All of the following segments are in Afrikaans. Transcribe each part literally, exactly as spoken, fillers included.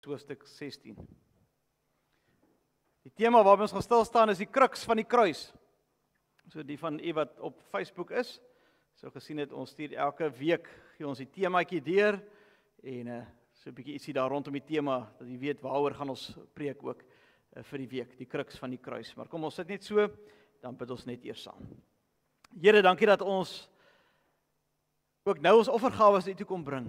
hoofstuk sestien. Die tema waarby ons gaan stil staan is die kruks van die kruis. So die van u wat op Facebook is, so gesien het, ons stuur elke week, gee ons die temaatjie deur, en uh, so 'n bietjie ietsie daar rondom die tema, dat jy weet waaroor gaan ons preek ook uh, vir die week, die kruks van die kruis. Maar kom ons sit net so, dan bid ons net eers saam. Here, dankie dat ons ook nou ons offergawe na u toe kom bring.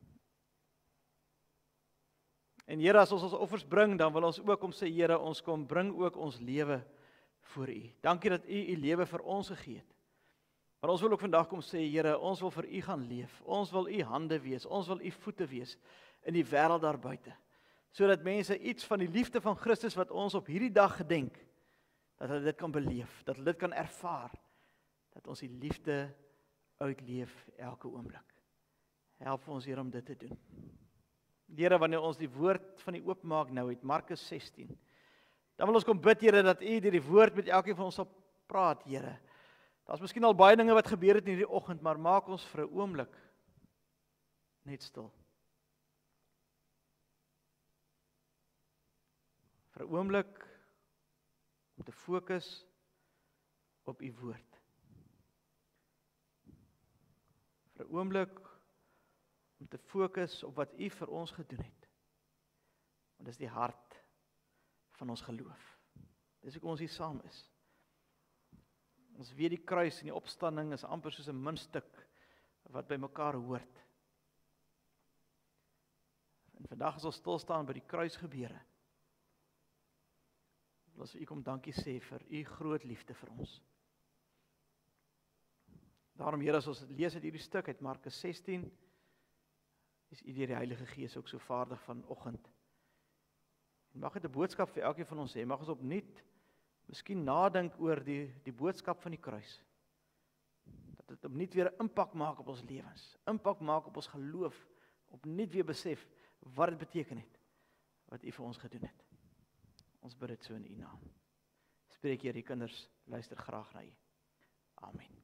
En Here, as ons ons offers bring, dan wil ons ook kom sê, Here, ons kom bring ook ons lewe voor u. Dankie dat u u lewe vir ons gegee het. Maar ons wil ook vandag kom sê, Here, ons wil vir u gaan leef. Ons wil u hande wees, ons wil u voete wees in die wêreld daar buite. Sodat mense iets van die liefde van Christus wat ons op hierdie dag gedenk, dat hulle dit kan beleef, dat hulle dit kan ervaar, dat ons die liefde uitleef elke oomblik. Help ons, Here, om dit te doen. Here, wanneer ons die woord van die oopmaak nou het, Markus sestien, dan wil ons kom bid, Here, dat u deur die woord met elkeen van ons sal praat, Here. Daar's miskien al baie dinge wat gebeur het in hierdie oggend, maar maak ons vir 'n oomblik net stil. Vir 'n oomblik om te fokus op u woord. Vir 'n oomblik om te fokus op wat u vir ons gedoen het. Want dis die hart van ons geloof. Dis hoekom ons hier saam is. Ons weet die kruis en die opstanding is amper soos 'n muntstuk wat by mekaar hoort. En vandag as ons stil staan by die kruisgebeure, wil ons vir u kom dankie sê vir u groot liefde vir ons. Daarom, Here, as ons dit lees uit hierdie stuk uit Markus sestien, is u deur die Heilige Gees ook so vaardig vanoggend. En mag dit 'n boodskap vir elkeen van ons hê. Mag ons opnuut miskien nadink oor die die boodskap van die kruis. Dat dit opnuut weer 'n impak maak op ons lewens, impak maak op ons geloof, opnuut weer besef wat dit beteken het, wat u vir ons gedoen het. Ons bid dit so in u naam. Spreek, Here, die kinders luister graag na u. Amen.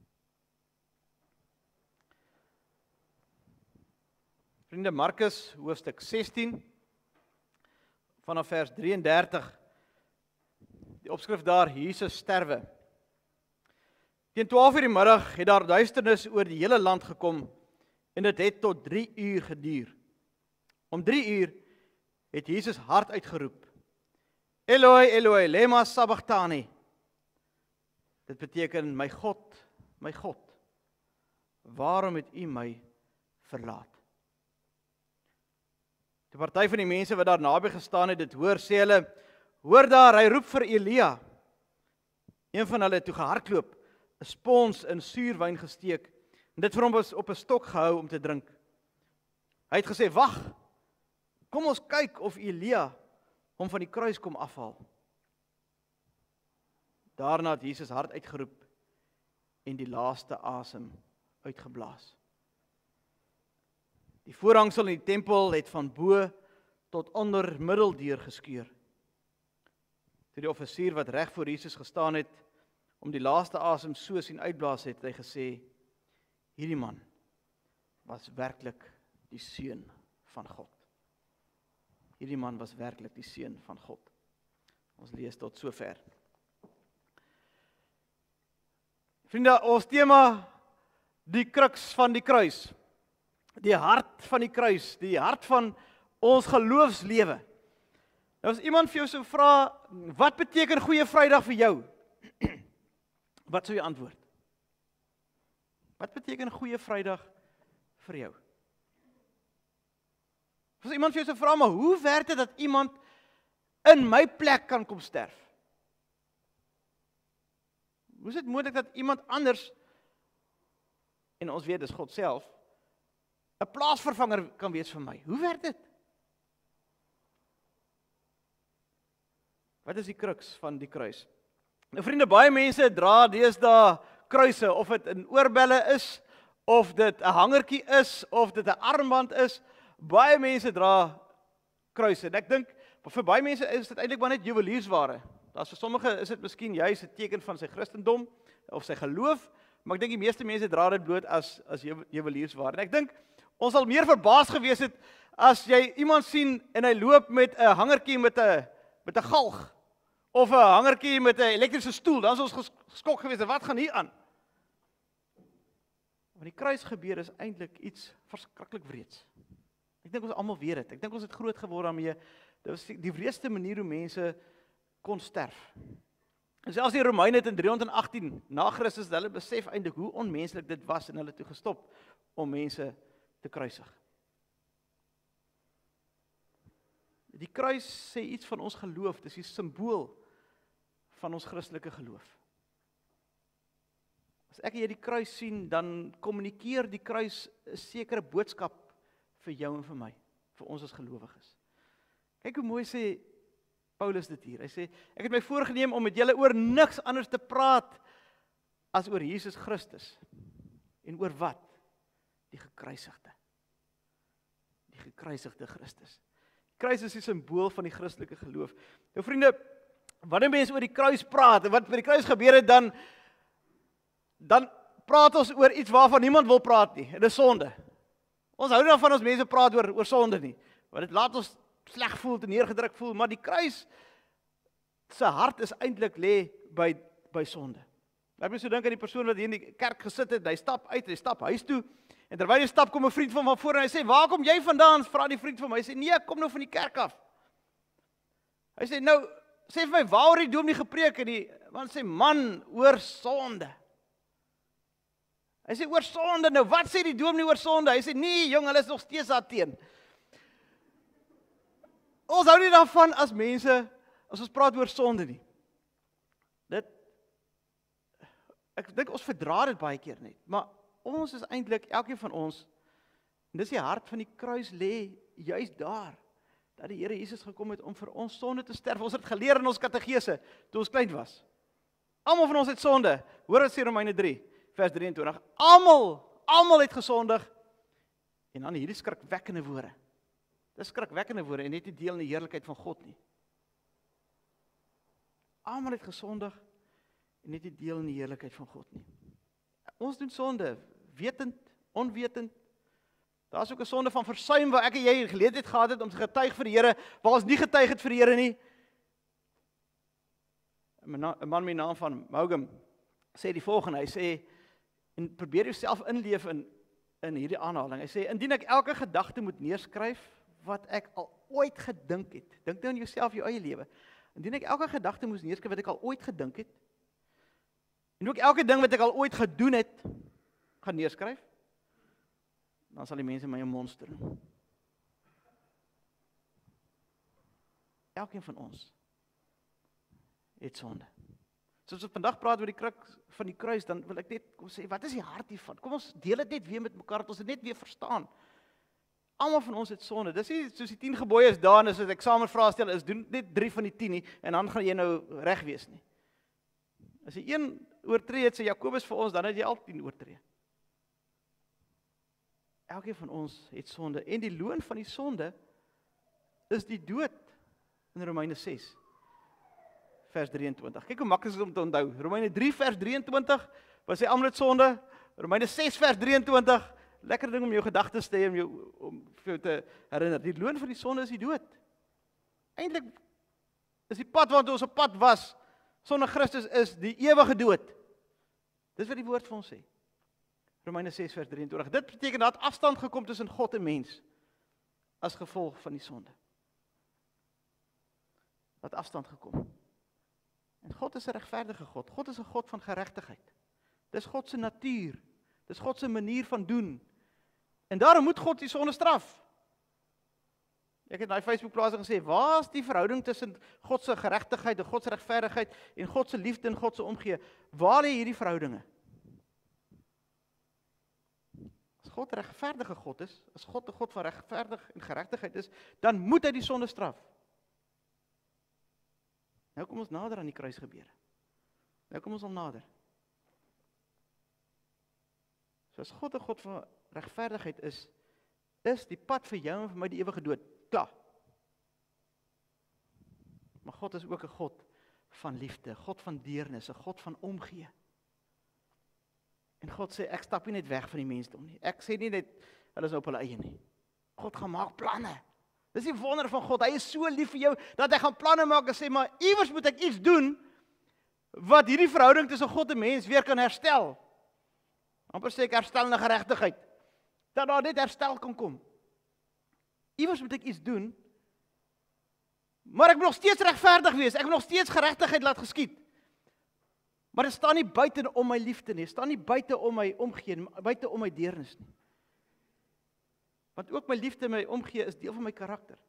Vriende, Markus hoofstuk sestien, vanaf vers drie en dertig, die opskrif daar, Jesus sterwe. Teen twaalf uur die middag het daar duisternis oor die hele land gekom, en dit het tot drie uur geduur. Om drie uur het Jesus hard uitgeroep, Eloi, Eloi, lema sabachthani. Dit beteken, my God, my God, waarom het u my verlaat? Die party van die mense wat daar naby gestaan het, dit hoor, sê hulle, hoor daar, hy roep vir Elia. Een van hulle het toe gehardloop, 'n spons in suurwyn gesteek, en dit vir hom was op 'n stok gehou om te drink. Hy het gesê, wag, kom ons kyk of Elia hom van die kruis kom afhaal. Daarna het Jesus hard uitgeroep en die laaste asem uitgeblaas. Die voorhangsel in die tempel het van bo tot onder middeldeur geskeur. Toe die offisier wat reg voor Jesus gestaan het, om die laaste asem so sien uitblaas het, het hy gesê, hierdie man was werklik die seun van God. Hierdie man was werklik die seun van God. Ons lees tot sover. Vriende, ons tema, die kruks van die kruis. Die hart van die kruis, die hart van ons geloofslewe. Nou as iemand vir jou sou vra, wat beteken Goeie Vrydag vir jou? Wat sou jy antwoord? Wat beteken Goeie Vrydag vir jou? As iemand vir jou sou vra, maar hoe werk dit dat iemand in my plek kan kom sterf? Hoe is dit moontlik dat iemand anders, en ons weet dis God self, 'n plaasvervanger kan wees vir my? Hoe werk dit? Wat is die kruks van die kruis? Nou vriende, baie mense dra deesdae kruise, of dit in oorbelle is, of dit 'n hangertjie is, of dit 'n armband is. Baie mense dra kruise. En ek dink, vir baie mense is dit eintlik maar net juweliersware. Daar's vir sommige is dit miskien juis 'n teken van sy Christendom of sy geloof, maar ek dink die meeste mense dra dit bloot as as juweliersware. En ek dink ons sal meer verbaas gewees het as jy iemand sien en hy loop met 'n hangertjie met 'n met 'n galg of 'n hangertjie met 'n elektriese stoel, dan is ons ges- geskok geweest, wat gaan hier aan? Want die kruis gebeur is eintlik iets verskriklik wreeds. Ek dink ons almal weet dit. Ek dink ons het groot geword daarmee. Dit was die wreedste manier hoe mense kon sterf. En selfs die Romeine het in driehonderdagtien na Christus hulle besef eintlik hoe onmenslik dit was en hulle toe gestop om mense te kruisig. Die kruis sê iets van ons geloof, dis die simbool van ons Christelike geloof. As ek en jy die kruis sien, dan kommunikeer die kruis 'n sekere boodskap vir jou en vir my, vir ons as gelowiges. Kyk hoe mooi sê Paulus dit hier. Hy sê, ek het my voorgenem om met julle oor niks anders te praat as oor Jesus Christus. En oor wat? Die gekruisigde. Die gekruisigde Christus. Die kruis is die simbool van die Christelike geloof. Nou vriende, wanneer mense oor die kruis praat en wat met die kruis gebeur het, dan dan praat ons oor iets waarvan niemand wil praat nie. En dis sonde. Ons hou nie daarvan as mense praat oor oor sonde nie. Want dit laat ons sleg voel, te neergedruk voel, maar die kruis se hart is eintlik lê by by sonde. Ek moet so dink aan die persoon wat hier in die kerk gesit het, hy stap uit, hy stap huis toe, en terwyl hy stap kom 'n vriend van hom voor en hy sê, "Waar kom jy vandaan?" Vra die vriend van my, hy sê, "Nee, ek kom nou van die kerk af." Hy sê, "Nou, sê vir my, waaroor die dominee gepreek en die man sê, "Man, oor sonde." Hy sê, "Oor sonde, nou wat sê die dominee oor sonde?" Hy sê, "Nee, jong, hulle is nog steeds daarteen." Ons hou nie daarvan as mense, as ons praat oor sonde nie. Dit, ek dink ons verdra dit baie keer net, maar ons is eintlik, elkeen van ons, en dis die hart van die kruis lê juis daar, dat die Here Jesus gekom het om vir ons sonde te sterf. Ons het geleer in ons katekese, toe ons klein was. Almal van ons het sonde. Hoor wat sê Romeine drie, vers drieëntwintig. Almal, almal het gesondig, en dan hierdie skrikwekkende woorde. Dis skrikwekkende woorde en net nie deel in die heerlikheid van God nie. Almal het gesondig en net nie deel in die heerlikheid van God nie. Ons doen sonde, wetend, onwetend. Daar is ook 'n sonde van versuim waar ek en jy geleentheid gehad het om te getuig vir die Here, waar ons nie getuig het vir die Here nie. 'n Man met die naam van Maugham sê die volgende, hy sê, en probeer jouself inleef in in hierdie aanhaling. Hy sê, indien ek elke gedagte moet neerskryf wat ek al ooit gedink het. Dink nou aan jouself, jou eie lewe. Indien ek elke gedagte moes neerskryf wat ek al ooit gedink het, en ook elke ding wat ek al ooit gedoen het, gaan neerskryf, dan sal die mense my 'n monster noem. Elkeen van ons het sonde. So as ons vandag praat oor die kruk van die kruis, dan wil ek net kom sê, wat is die hart hiervan? Kom ons deel dit net weer met mekaar, dat ons dit net weer verstaan. Almal van ons het sonde. Dis nie soos die tien gebooie is daar, en as 'n eksamenvraestel is, doen net drie van die tien nie, en dan gaan jy nou reg wees nie. As jy een oortree het, sê Jakobus vir ons, dan het jy al tien oortree. Elkeen van ons het sonde, en die loon van die sonde is die dood, in Romeine ses, vers drieëntwintig. Kyk hoe maklik is dit om te onthou. Romeine drie, vers drieëntwintig, wat sê almal het sonde, Romeine ses, vers drieëntwintig, lekker ding om jou gedagtes te hê, om jou, om vir jou te herinner. Die loon van die sonde is die dood. Eintlik is die pad waartoe ons op pad was, sonder Christus, is die ewige dood. Dis wat die woord vir ons sê. Romeine ses, vers drieëntwintig. Dit beteken dat afstand gekom tussen God en mens, as gevolg van die sonde. Dat afstand gekom. En God is 'n regverdige God. God is 'n God van geregtigheid. Dis God se natuur. Dis God se manier van doen. En daarom moet God die sonde straf. Ek het in daai Facebook-plasing gesê, waar is die verhouding tussen God se geregtigheid en God se regverdigheid en God se liefde en God se omgee? Waar lê hierdie verhoudinge? As God 'n regverdige God is, as God 'n God van regverdig en geregtigheid is, dan moet hy die sonde straf. Nou kom ons nader aan die kruisgebeure. Nou kom ons al nader. So as God 'n God van regverdigheid is, is die pad vir jou en vir my die ewige dood. Klaar. Maar God is ook 'n God van liefde, God van deernis, 'n God van omgee. En God sê, ek stap nie net weg van die mensdom nie. Ek sê nie net, hulle is op hulle eie nie. God gaan maak planne. Dis die wonder van God. Hy is so lief vir jou dat hy gaan planne maak en sê, maar iewers moet ek iets doen wat hierdie verhouding tussen God en mens weer kan herstel. Amper sê ek herstellende geregtigheid. Dat daar net herstel kan kom. Iewers moet ek iets doen, maar ek moet nog steeds regverdig wees. Ek moet nog steeds geregtigheid laat geskied. Maar dit staan nie buite om my liefde nie. Dit staan nie buite om my omgee nie, buite om my deernis nie. Want ook my liefde en my omgee is deel van my karakter.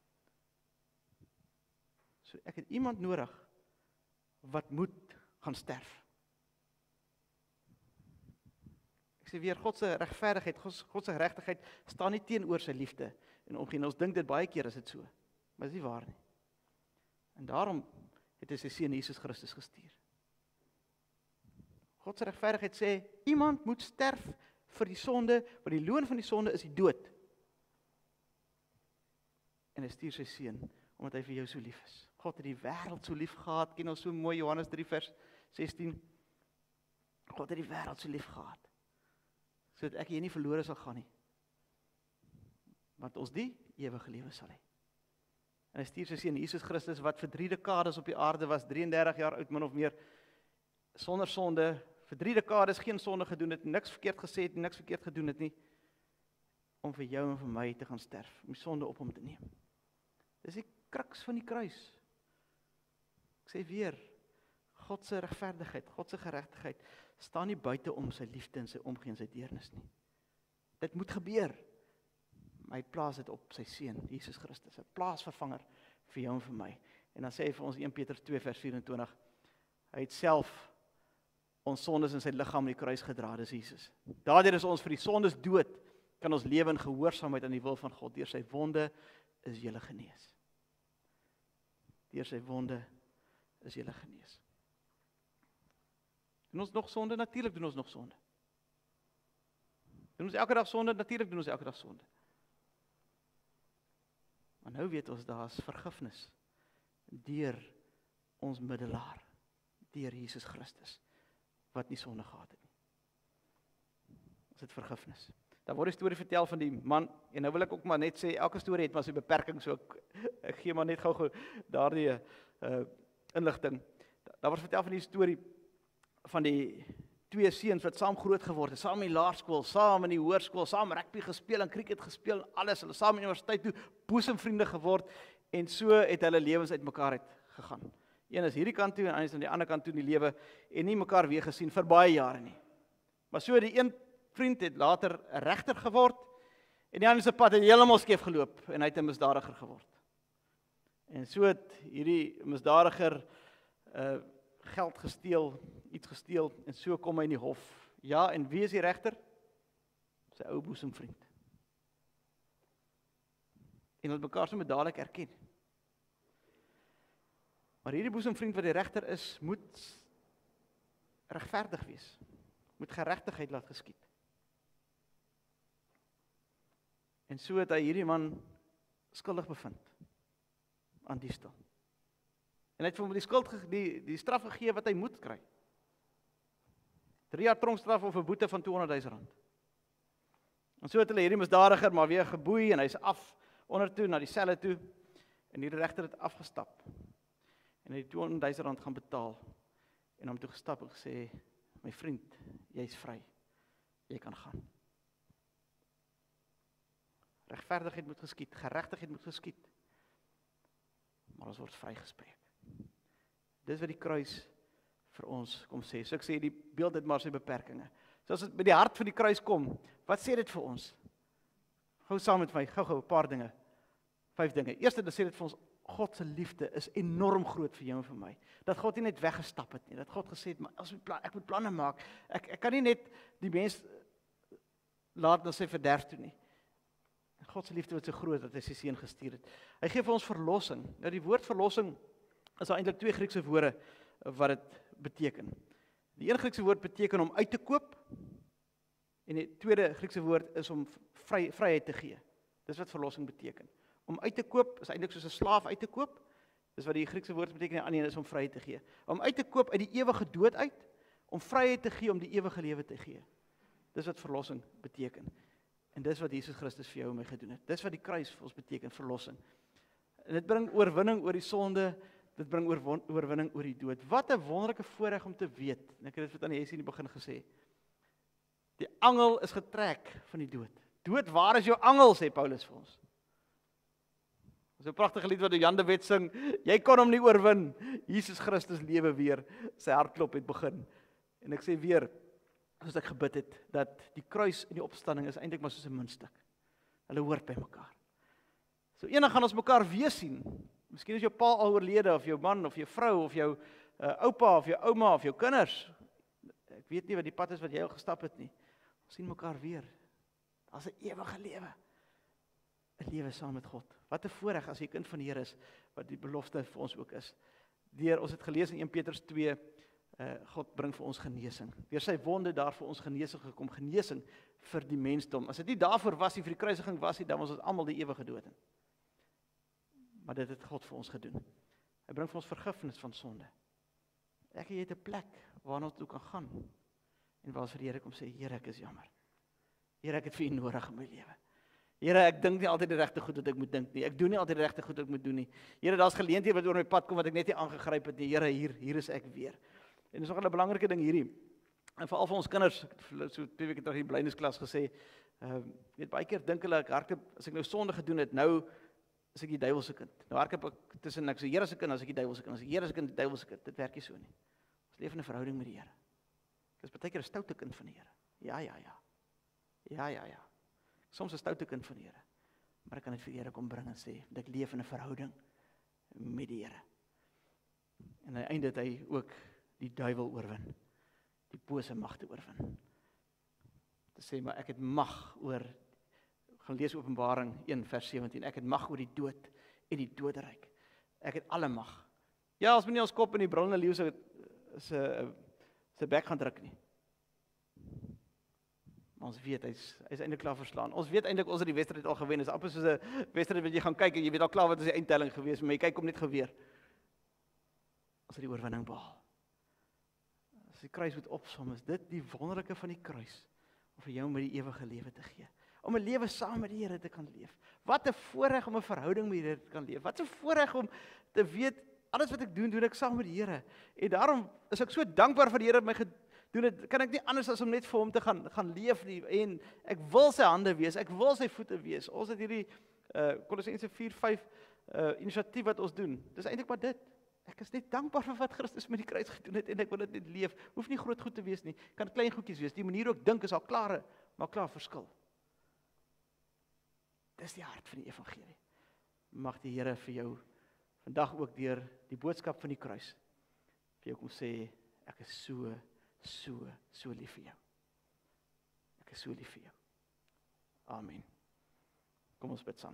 So ek het iemand nodig wat moet gaan sterf. Ek sê weer, God se regverdigheid, God se geregtigheid staan nie teenoor sy liefde en omgee. Ons dink dit baie keer is dit so, maar dit is nie waar nie. En daarom het hy sy seun Jesus Christus gestuur. God se regverdigheid sê, iemand moet sterf vir die sonde, want die loon van die sonde is die dood. En hy stuur sy seun, omdat hy vir jou so lief is. God het die wêreld so lief gehad, ken ons so mooi Johannes drie vers sestien. God het die wêreld so lief gehad, sodat ek hier nie verlore sal gaan nie. Want ons die ewige lewe sal hê. En hy stuur sy seun Jesus Christus, wat vir drie dekades op die aarde was, drieëndertig jaar oud, min of meer, sonder sonde, vir drie dekades geen sonde gedoen het, niks verkeerd gesê het, niks verkeerd gedoen het nie, om vir jou en vir my te gaan sterf, om die sonde op hom te neem. Dis die kruks van die kruis. Ek sê weer, God se regverdigheid, God se geregtigheid, staan nie buite om sy liefde en sy omgee en sy deernis nie. Dit moet gebeur. Maar hy plaas dit op sy seun, Jesus Christus, 'n plaasvervanger vir jou en vir my. En dan sê hy vir ons Eerste Petrus twee vers vyf-en-twintig, hy het self ons sondes in sy liggaam in die kruis gedra, dis Jesus. Daardeur is ons vir die sondes dood, kan ons lewe in gehoorsaamheid aan die wil van God. Deur sy wonde is julle genees. Deur sy wonde is julle genees. Doen ons nog sonde? Natuurlik doen ons nog sonde. Doen ons elke dag sonde? Natuurlik doen ons elke dag sonde. Maar nou weet ons, daar is vergifnis deur ons middelaar, deur Jesus Christus, wat nie sonde gehad het nie. Ons het vergifnis. Daar word 'n storie vertel van die man, en nou wil ek ook maar net sê, elke storie het maar sy beperking, so ek, ek gee maar net gou-gou daardie uh, inligting. Daar word vertel van die storie van die twee seuns wat saam groot geword het, saam in die laerskool, saam in die hoërskool, saam rugby gespeel en cricket gespeel en alles, hulle saam in die universiteit toe boesemvriende geword en so het hulle lewens uitmekaar uit gegaan. Een is hierdie kant toe en een is aan die ander kant toe in die lewe en nie mekaar weer gesien vir baie jare nie. Maar so die een vriend het later 'n regter geword en die ander se pad het heeltemal skeef geloop en hy het 'n misdadiger geword. En so het hierdie misdadiger uh, geld gesteel, iets gesteel en so kom hy in die hof. Ja, en wie is die regter? Sy ou boesemvriend. En hulle mekaar sommer dadelik erken. Maar hierdie boesemvriend wat die regter is, moet regverdig wees. Moet geregtigheid laat geskied. En so het hy hierdie man skuldig bevind aan diefstal. En hy het vir hom die skuld die, die straf gegee wat hy moet kry. Drie jaar tronkstraf of 'n boete van tweehonderdduisend rand. En so het hulle hierdie misdadiger maar weer geboei en hy's af onder toe na die selle toe en die regter het afgestap. En hy het tweehonderdduisend rand gaan betaal en hom toe gestap en gesê, my vriend, jy's vry. Jy kan gaan. Regverdigheid moet geskied, geregtigheid moet geskied. Maar ons word vrygespreek. Dis wat die kruis vir ons kom sê. So ek sê die beeld het maar sy beperkings. So as dit by die hart van die kruis kom, wat sê dit vir ons? Gou saam met my, gou-gou 'n paar dinge. Vyf dinge. Eerste, dan sê dit vir ons, God se liefde is enorm groot vir jou en vir my. Dat God nie net weggestap het nie. Dat God gesê het, maar as ek, plan, ek moet planne maak. Ek, ek kan nie net die mens laat na sy verderf toe nie. God se liefde was so groot dat hy sy seun gestuur het. Hy gee vir ons verlossing. Nou die woord verlossing is eintlik twee Griekse woorde wat dit beteken. Die een Griekse woord beteken om uit te koop en die tweede Griekse woord is om vry, vryheid te gee. Dis wat verlossing beteken. Om uit te koop is eintlik soos 'n slaaf uit te koop. Dis wat die Griekse woord beteken, en die ander een is om vryheid te gee. Om uit te koop uit die ewige dood uit, om vryheid te gee om die ewige lewe te gee. Dis wat verlossing beteken. En dis wat Jesus Christus vir jou en my gedoen het. Dis wat die kruis vir ons beteken, verlossing. En dit bring oorwinning oor die sonde, dit bring oorwon, oorwinning oor die dood. Wat 'n wonderlike voorreg om te weet. En ek het dit vir Tannie Jessie in die begin gesê. Die angel is getrek van die dood. Dood, waar is jou angel, sê Paulus vir ons. Dis 'n pragtige lied wat Jan de Wet sing. Jy kon hom nie oorwin. Jesus Christus lewe weer. Sy hartklop het begin. En ek sê weer, soos ek gebid het, dat die kruis en die opstanding is eintlik maar soos 'n muntstuk. Hulle hoort by mekaar. So eendag gaan ons mekaar weer sien. Miskien is jou pa al oorlede, of jou man, of jou vrou, of jou uh, oupa, of jou ouma, of jou kinders. Ek weet nie wat die pad is wat jy al gestap het nie. Ons sien mekaar weer. Daar's 'n ewige lewe. 'n Lewe saam met God. Wat 'n voorreg as jy kind van die Here is, wat die belofte vir ons ook is. Deur ons het gelees in Eerste Petrus twee, uh, God bring vir ons genesing. Deur sy wonde daar vir ons genesing gekom, genesing vir die mensdom. As dit nie daarvoor was nie, vir die kruisiging was nie, dan was ons almal die ewige dood in. Maar dit het God vir ons gedoen. Hy bring vir ons vergifnis van sonde. Ek en jy het 'n plek waarna ons toe kan gaan. En waar ons vir die Here kom sê, Here, ek is jammer. Here, ek het vir U nodig in my lewe. Here, ek dink nie altyd die regte goed wat ek moet dink nie. Ek doen nie altyd die regte goed wat ek moet doen nie. Here, daar's geleenthede wat oor my pad kom wat ek net nie aangegryp het nie. Here, hier, hier is ek weer. En dis nog 'n belangrike ding hierdie. En veral vir ons kinders, ek het so twee weke terug in die blydensklas gesê, uh, weet baie keer dink hulle ek hardloop as ek nou sonde gedoen het, nou is ek die duiwelse kind. Nou hardloop ek tussen ek sê Here se kind, as ek die duiwelse kind, as ek Here se kind, die duiwelse kind. Dit werk nie so nie. Ons leef in 'n verhouding met die Here. Ek is baie keer 'n stoute kind van die Here. Ja, ja, ja. Ja, ja, ja. Soms 'n stoute kind van die Here. Maar ek kan dit vir die Here kom bring en sê, dat ek leef in 'n verhouding met die Here. En aan die einde het hy ook die duiwel oorwin. Die bose magte oorwin. Te sê, maar ek het mag oor, gaan lees Openbaring een vers sewentien, ek het mag oor die dood en die doderyk. Ek het alle mag. Ja, as menie ons kop in die brullende leeu se se se bek gaan druk nie. Maar ons weet, hy's hy's eintlik klaar verslaan. Ons weet eintlik ons het die wedstryd al gewen. Dis amper soos 'n wedstryd wat jy gaan kyk en jy weet al klaar wat is die eindtelling gewees, maar jy kyk hom net geweer. Ons het die oorwinning behaal. As die kruis moet opsom, is dit die wonderlike van die kruis, om vir jou met die ewige lewe te gee. Om 'n lewe saam met die Here te kan leef. Wat 'n voorreg om 'n verhouding met die Here te kan leef. Wat 'n voorreg om te weet, alles wat ek doen, doen ek saam met die Here. En daarom is ek so dankbaar vir die Here wat my gedoen het. Kan ek nie anders as om net vir hom te gaan gaan leef nie. En ek wil sy hande wees, ek wil sy voete wees. Ons het hierdie uh, Kolossense vier vyf uh, inisiatief wat ons doen. Dis eintlik maar dit. Ek is net dankbaar vir wat Christus met die kruis gedoen het en ek wil dit net leef. Hoef nie groot goed te wees nie. Kan klein goedjies wees. Die manier hoe ek dink is al klare, maar klaar verskil. Dis die hart van die evangelie. Mag die Here vir jou vandag ook deur die boodskap van die kruis vir jou kom sê, ek is so, so, so lief vir jou. Ek is so lief vir jou. Amen. Kom ons bid saam.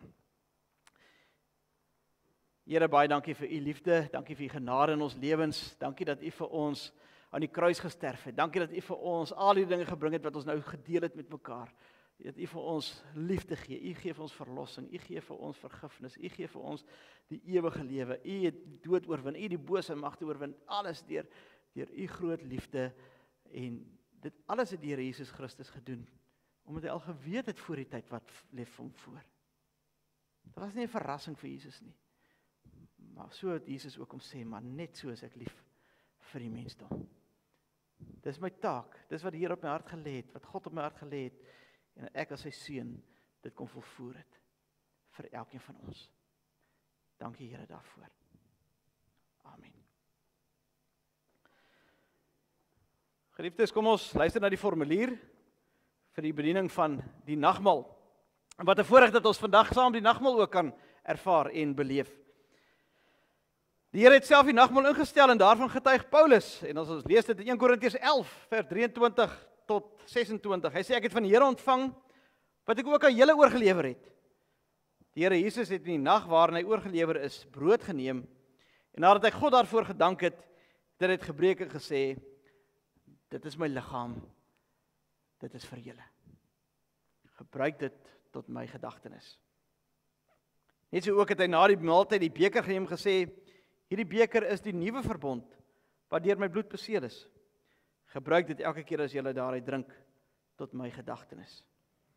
Here, baie dankie vir u liefde, dankie vir u genade in ons lewens, dankie dat u vir ons aan die kruis gesterf het, dankie dat u vir ons al die dinge gebring het wat ons nou gedeel het met mekaar, dat u vir ons liefde gee, u gee vir ons verlossing, u gee vir ons vergifnis, u gee vir ons die ewige lewe, u het die dood oorwin, u die bose magte oorwin, alles deur, deur u groot liefde, en dit alles het deur Jesus Christus gedoen, omdat hy al geweet het voor die tyd wat leef hom voor. Dit was nie 'n verrassing vir Jesus nie. Maar so het Jesus ook om sê, maar net so is ek lief vir die mensdom. Dis my taak, dis wat die Here op my hart gelê het, wat God op my hart gelê het, en ek as sy seun dit kom volvoer het, vir elkeen van ons. Dankie Here daarvoor. Amen. Geliefdes, kom ons luister na die formulier vir die bediening van die nagmaal. En wat 'n voorreg dat ons vandag saam die nagmaal ook kan ervaar en beleef. Die Here het self die nagmaal ingestel en daarvan getuig Paulus. En as ons lees dit in Eerste Korintiërs elf vers drieëntwintig tot sesentwintig. Hy sê ek het van die Here ontvang wat ek ook aan julle oorgelewer het. Die Here Jesus het in die nag waarin hy oorgelewer is, brood geneem en nadat hy God daarvoor gedank het, het hy dit gebreek en gesê, dit is my liggaam. Dit is vir julle. Gebruik dit tot my gedagtenis. Net so ook het hy na die maaltyd die beker geneem gesê, hierdie beker is die nuwe verbond wat deur my bloed beseël is. Gebruik dit elke keer as julle daaruit drink tot my gedagtenis.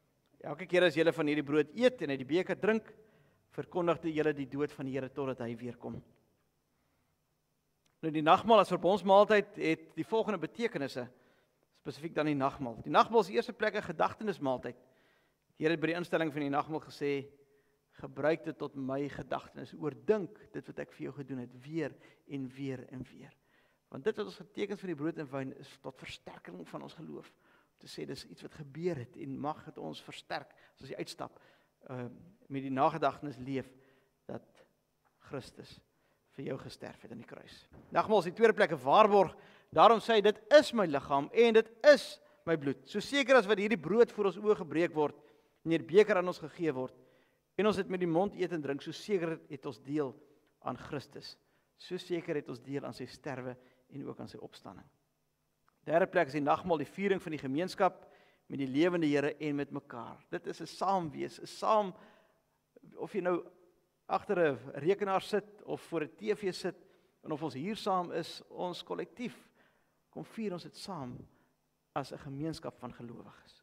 Elke keer as julle van hierdie brood eet en uit die beker drink, verkondig julle die dood van die Here totdat hy weer kom. Nou die nagmaal as verbondsmaaltyd het die volgende betekenisse, spesifiek dan die nagmaal. Die nagmaal is die eerste plek 'n gedagtenismaaltyd. Die Here het by die instelling van die nagmaal gesê, gebruik dit tot my gedagtenis, oordink dit wat ek vir jou gedoen het, weer en weer en weer. Want dit wat ons geteken van die brood en wyn is tot versterking van ons geloof. Om te sê, dis iets wat gebeur het en mag het ons versterk, as ons uitstap, uh, met die nagedagtenis leef, dat Christus vir jou gesterf het aan die kruis. Nagmaal is die tweede plek 'n waarborg, daarom sê hy, dit is my liggaam en dit is my bloed. So seker as wat hierdie brood voor ons oë gebreek word, en hierdie beker aan ons gegee word, en ons het met die mond eet en drink, so seker het ons deel aan Christus. So seker het ons deel aan sy sterwe en ook aan sy opstanding. Derde plek is die nagmaal, die viering van die gemeenskap met die lewende Here en met mekaar. Dit is 'n saamwees, 'n saam, of jy nou agter 'n rekenaar sit of voor 'n T V sit en of ons hier saam is, ons kollektief, kom vier ons dit saam as 'n gemeenskap van gelowiges.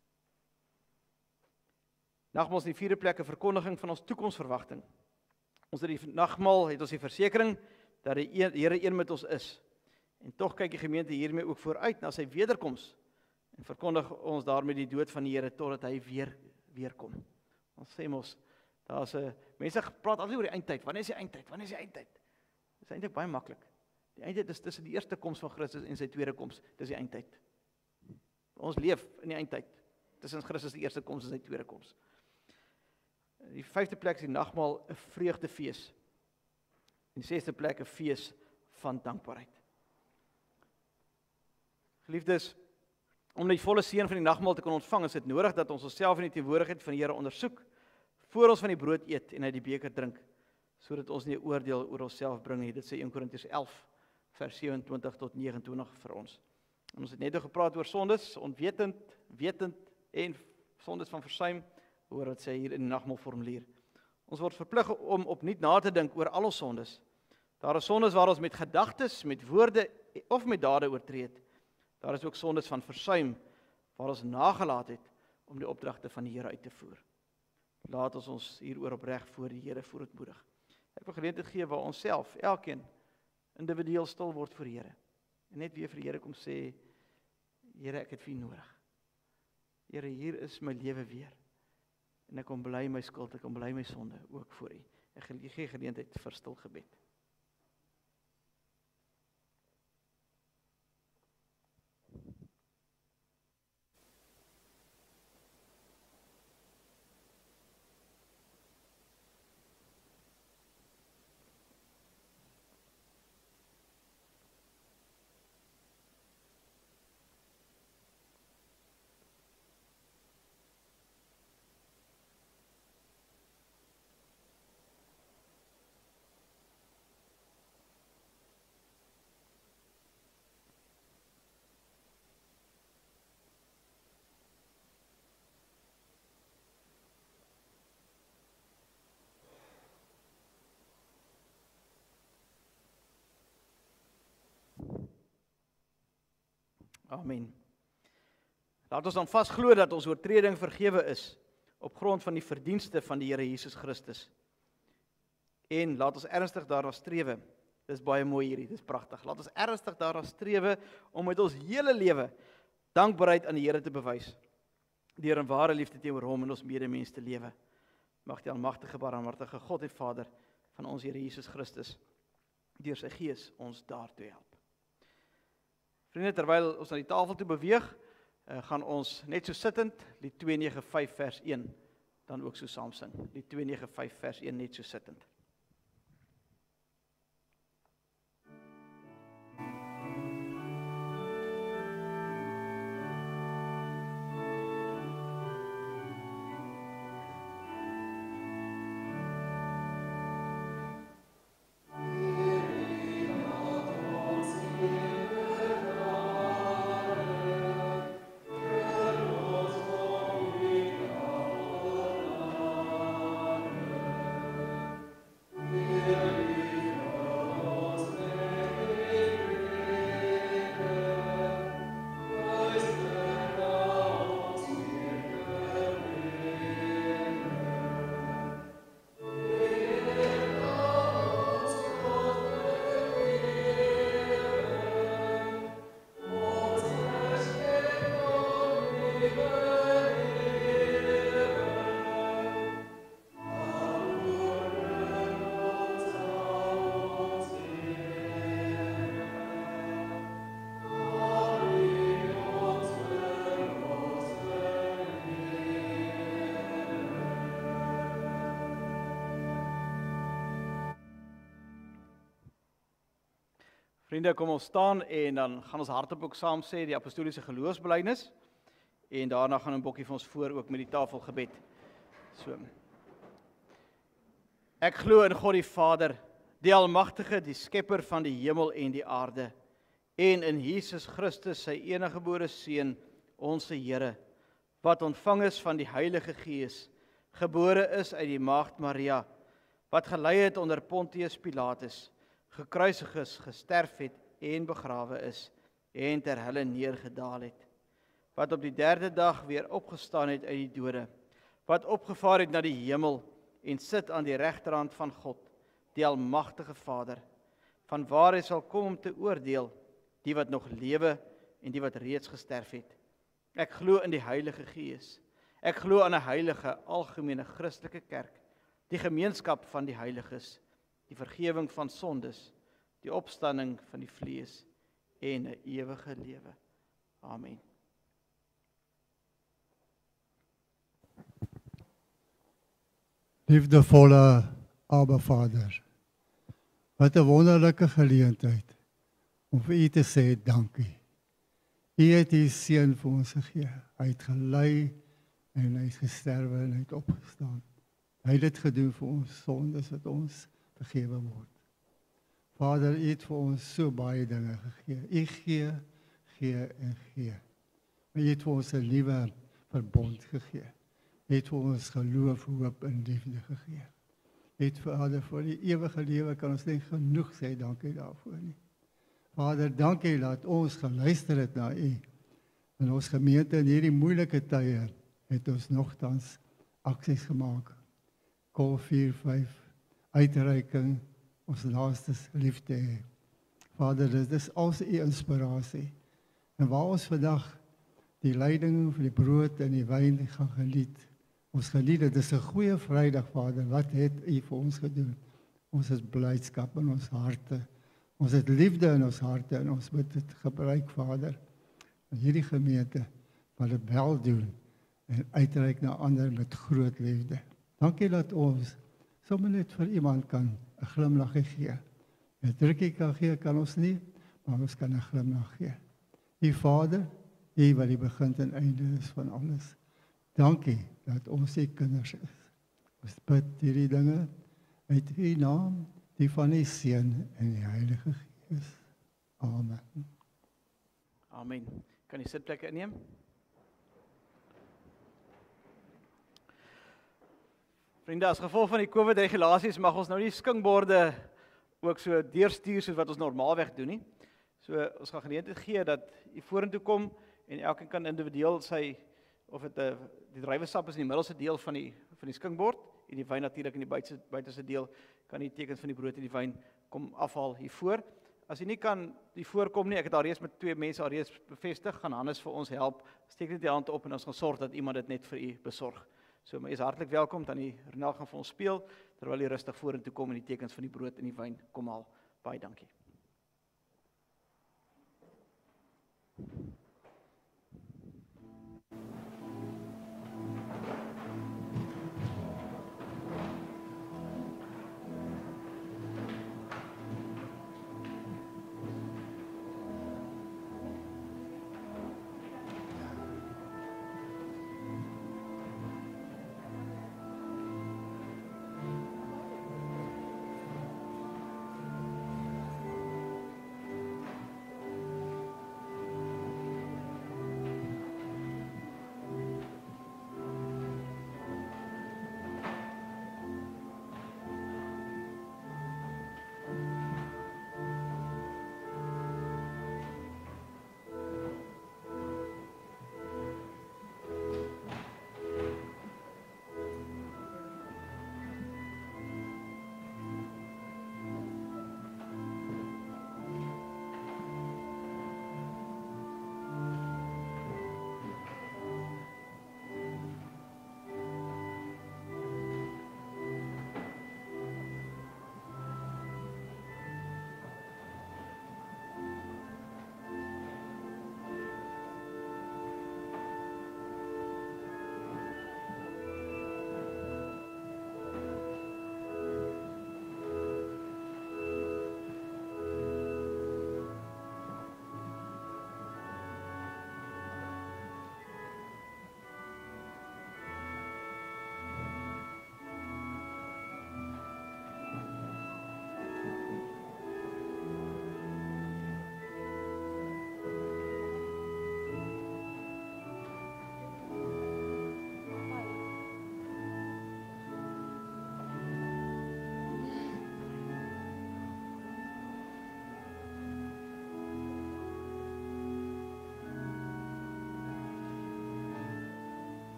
Nagmaal is die vierde plek 'n verkondiging van ons toekomsverwagting. Ons het die nagmaal het ons die versekering dat die Here een met ons is. En tog kyk die gemeente hiermee ook vooruit na sy wederkoms en verkondig ons daarmee die dood van die Here totdat hy weer weer kom. Ons sê mos, daar's 'n mense praat altyd oor die eindtyd. Wanneer is die eindtyd? Wanneer is die eindtyd? Dit is eintlik baie maklik. Die eindtyd is tussen die eerste koms van Christus en sy tweede koms. Dis die eindtyd. Ons leef in die eindtyd. Tussen Christus die eerste koms en sy tweede koms. Die vyfde plek is die nagmaal 'n vreugdefees. En die sesde plek 'n fees van dankbaarheid. Geliefdes, om die volle seën van die nagmaal te kan ontvang, is dit nodig dat ons onsself in die teenwoordigheid van die Here ondersoek, voor ons van die brood eet en uit die beker drink, sodat ons nie 'n oordeel oor onsself bring nie. Dit sê Eerste Korintiërs elf, vers sewe-en-twintig tot nege-en-twintig vir ons. En ons het net gepraat oor sondes, onwetend, wetend en sondes van versuim, oor wat sê hier in die nagmaalformulier. Ons word verplig om opnuut na te dink oor al ons sondes. Daar is sondes waar ons met gedagtes, met woorde of met dade oortree het. Daar is ook sondes van versuim, waar ons nagelaat het om die opdragte van die Here uit te voer. Laat ons ons hieroor opreg voor die Here verootmoedig. Ek wil geleentheid gee waar ons self, elkeen, individueel stil word voor die Here. En net weer vir die Here kom sê, Here, ek het vir U nodig. Here, hier is my lewe weer. En ek kom bely my skuld, ek kom bely my sonde, ook voor U. Ek gee geleentheid vir stil gebed. Amen. Laat ons dan vas glo dat ons oortreding vergewe is op grond van die verdienste van die Here Jesus Christus. En laat ons ernstig daarna strewe. Dis baie mooi hierdie, dis pragtig. Laat ons ernstig daarna strewe om met ons hele lewe dankbaarheid aan die Here te bewys, deur in ware liefde teenoor hom en ons medemens te lewe. Mag die almagtige, barmhartige God en Vader van ons Here Jesus Christus deur sy Gees ons daartoe help. Vriende, terwyl ons na die tafel toe beweeg, uh, gaan ons net so sittend Lied twee nege vyf vers een dan ook so saam sing. Lied twee nege vyf vers een net so sittend. Vriende, kom ons staan en dan gaan ons hardop ook saam sê die apostoliese geloofsbelijdenis en daarna gaan 'n bokkie vir ons voor ook met die tafelgebed. So. Ek glo in God die Vader, die Almagtige, die Skepper van die hemel en die aarde, en in Jesus Christus, sy eniggebore Seun, onse Here, wat ontvang is van die Heilige Gees, gebore is uit die Maagd Maria, wat gelei het onder Pontius Pilatus, gekruisig is, gesterf het en begrawe is, en ter helle neergedaal het, wat op die derde dag weer opgestaan het uit die dode, wat opgevaar het na die hemel, en sit aan die regterhand van God, die Almagtige Vader, van waar hy sal kom om te oordeel, die wat nog lewe en die wat reeds gesterf het. Ek glo in die Heilige Gees. Ek glo aan 'n heilige, algemene Christelike kerk, die gemeenskap van die heiliges, die vergifnis van sondes, die opstanding van die vlees en 'n ewige lewe. Amen. Liefdevolle Abba Vader, wat 'n wonderlike geleentheid om vir U te sê dankie. U het U seun vir ons gegee. Hy het gelei en hy het gesterwe en hy het opgestaan. Hy het dit gedoen vir ons sondes dat ons vergewe word. Vader, U het vir ons so baie dinge gegee. U gee, gee en gee. Maar U het vir ons 'n nuwe verbond gegee. U het vir ons geloof, hoop en liefde gegee. U het Vader vir die ewige lewe kan ons nie genoeg sê dankie daarvoor nie. Vader, dankie dat ons geluister het na U. In ons gemeente in hierdie moeilike tye het ons nogtans aksies gemaak. Call vier vyf, uitreiking, ons naastes liefde hê. Vader, dit is als U inspirasie. En waar ons vandag die leiding van die brood en die wyn gaan geniet, ons geniet, dit is 'n goeie Vrydag, Vader. Wat het U vir ons gedoen? Ons het blydskap in ons harte. Ons het liefde in ons harte en ons moet dit gebruik, Vader, in hierdie gemeente, wat dit wel doen en uitreik na ander met groot liefde. Dankie dat ons sommer net vir iemand kan 'n glimlag gee. 'n Drukkie kan gee, kan ons nie, maar ons kan 'n glimlag gee. U Vader, U wat die begin en einde is van alles. Dankie dat ons U kinders is. Ons bid hierdie dinge uit U naam, die van die Seun en die Heilige Gees. Amen. Amen. Kan jy sitplekke inneem? Vriende, as gevolg van die COVID-regulasies mag ons nou nie skinkborde ook so deurstuur soos wat ons normaalweg doen nie. So ons gaan geleentheid gee dat u vorentoe kom en elkeen kan individueel sy of dit 'n die druiwesap is in die middelste deel van die van die skinkbord en die wyn natuurlik in die buite buiteste deel kan die tekens van die brood en die wyn kom afhaal hier voor. As jy nie kan hier voorkom nie, ek het al reeds met twee mense al reeds bevestig, gaan Hannes vir ons help. Steek net die hand op en ons gaan sorg dat iemand dit net vir u besorg. So, maar jy is hartlik welkom, dan die Renel gaan vir ons speel, terwyl jy rustig vorentoe kom en die tekens van die brood en die wyn kom haal. Baie dankie.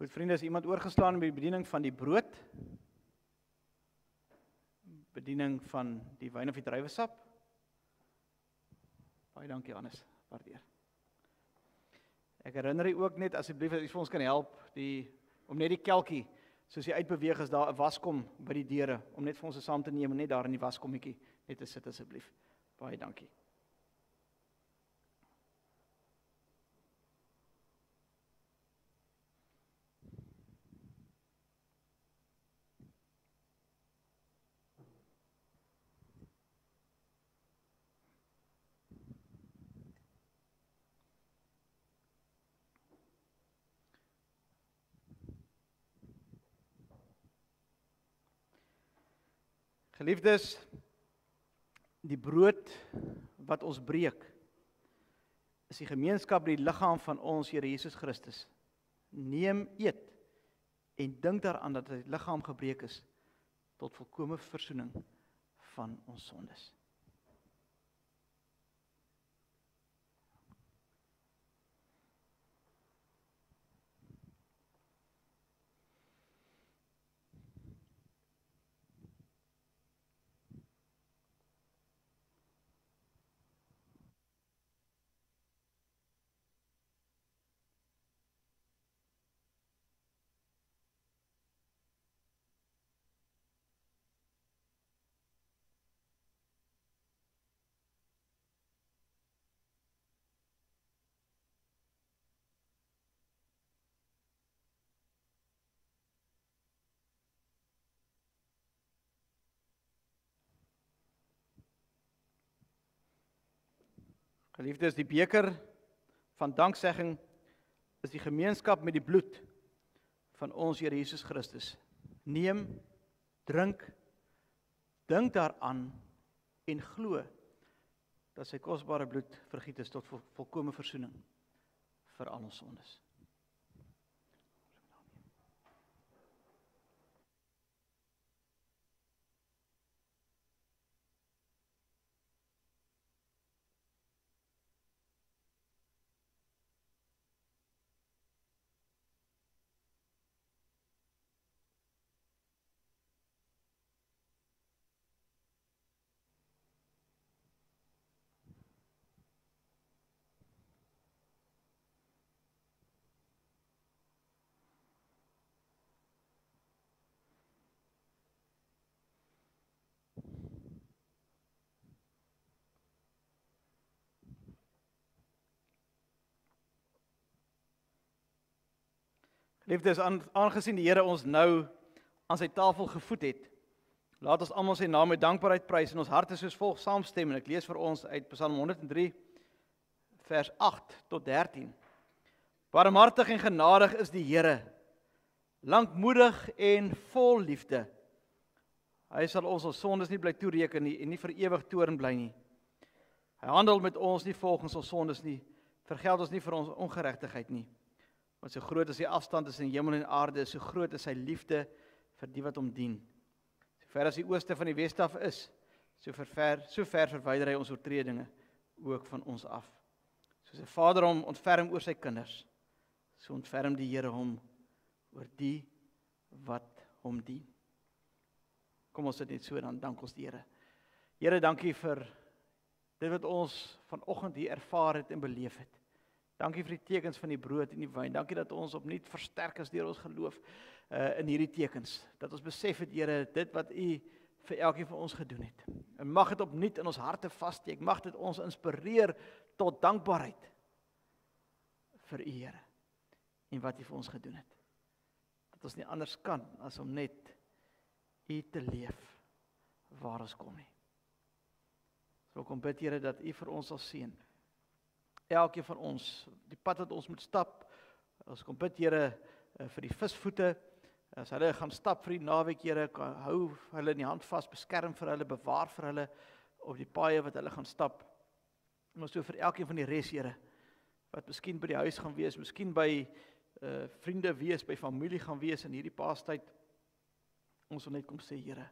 Goed vriende, is iemand oorgeslaan met die bediening van die brood? Bediening van die wyn of die druiwesap? Baie dankie Hannes, waardeer. Ek herinner u ook net asseblief as u vir ons kan help die om net die kelkie, soos jy uitbeweeg is daar 'n waskom by die deure om net vir ons saam te neem en net daar in die waskommetjie net te sit asseblief. Baie dankie. Geliefdes, die brood wat ons breek, is die gemeenskap die liggaam van ons Here Jesus Christus. Neem, eet en dink daaraan dat die liggaam gebreek is tot volkomme versoening van ons sondes. Geliefdes, die beker van danksegging is die gemeenskap met die bloed van ons Here Jesus Christus. Neem, drink, dink daaraan en glo dat sy kosbare bloed vergiet is tot vol, volkomme versoening vir al ons sondes. Liefdes, aangesien die Here ons nou aan sy tafel gevoed het, laat ons almal sy naam met dankbaarheid prys en ons harte soos volg saamstem. En ek lees vir ons uit Psalm honderd en drie, vers agt tot dertien. Barmhartig en genadig is die Here, lankmoedig en vol liefde. Hy sal ons ons sondes nie bly toereken nie en nie vir ewig toorn bly nie. Hy handel met ons nie volgens ons sondes nie, vergeld ons nie vir ons ongeregtigheid nie. Want so groot as die afstand tussen hemel en aarde is, so groot is sy liefde vir die wat hom dien. So ver as die ooste van die weste af is, so ver, so ver verwyder hy ons oortredinge ook van ons af. Soos 'n vader hom ontferm oor sy kinders, so ontferm die Here hom oor die wat hom dien. Kom ons sit net so, dan dank ons die Here. Here, dankie vir dit wat ons vanoggend hier ervaar het en beleef het. Dankie vir die tekens van die brood en die wyn. Dankie dat ons opnuut versterk is deur ons geloof uh, in hierdie tekens. Dat ons besef het, Here, dit wat U vir elkeen van ons gedoen het. En mag dit opnuut in ons harte vassteek. Mag dit ons inspireer tot dankbaarheid vir U, Here, en wat U vir ons gedoen het. Dat ons nie anders kan as om net U te leef waar ons kom nie. So kom bid, Here, dat U vir ons sal seën. Elkeen van ons, die pad wat ons moet stap, ons kom bid, Here, vir die visvoete, as hulle gaan stap vir die naweek, Here, hou hulle in die hand vas, beskerm vir hulle, bewaar vir hulle, op die paaie wat hulle gaan stap, en ons so vir elkeen van die res, Here, wat miskien by die huis gaan wees, miskien by uh, vriende wees, by familie gaan wees, in hierdie paastyd, ons wil net kom sê, Here,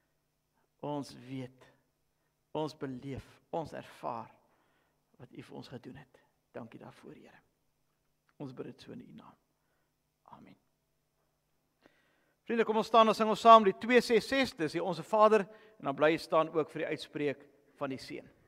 ons weet, ons beleef, ons ervaar, wat U vir ons gedoen het. Dankie daarvoor, Here. Ons bid dit so in U naam. Amen. Vriende, kom ons staan en sing ons saam die twee ses ses, dis die Onse Vader, en dan bly jy staan ook vir die uitspreek van die Seun.